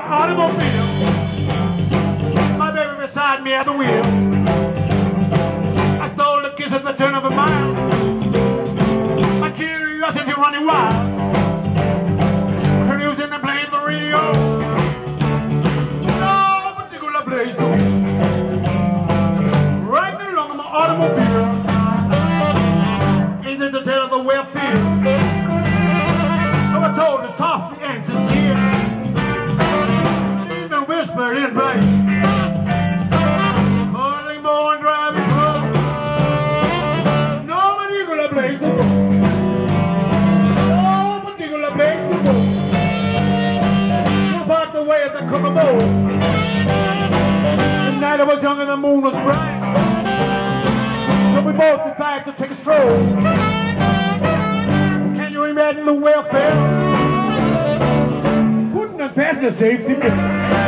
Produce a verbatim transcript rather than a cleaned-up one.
automobile. My baby beside me at the wheel. I stole the kiss at the turn of a mile. My curiosity running wild. Cruising and playing the radio. No particular place to be. Riding along in my automobile. Easy to tell the way I feel. So I told her softly and sincere. Even whispered in rain. Cuddling more and driving slow. No particular place to go. No particular place to go. So parked away at the Kokomo. The night I was young and the moon was bright. So we both decided to take a stroll. Can you imagine the welfare? Couldn't have fastened a safety belt.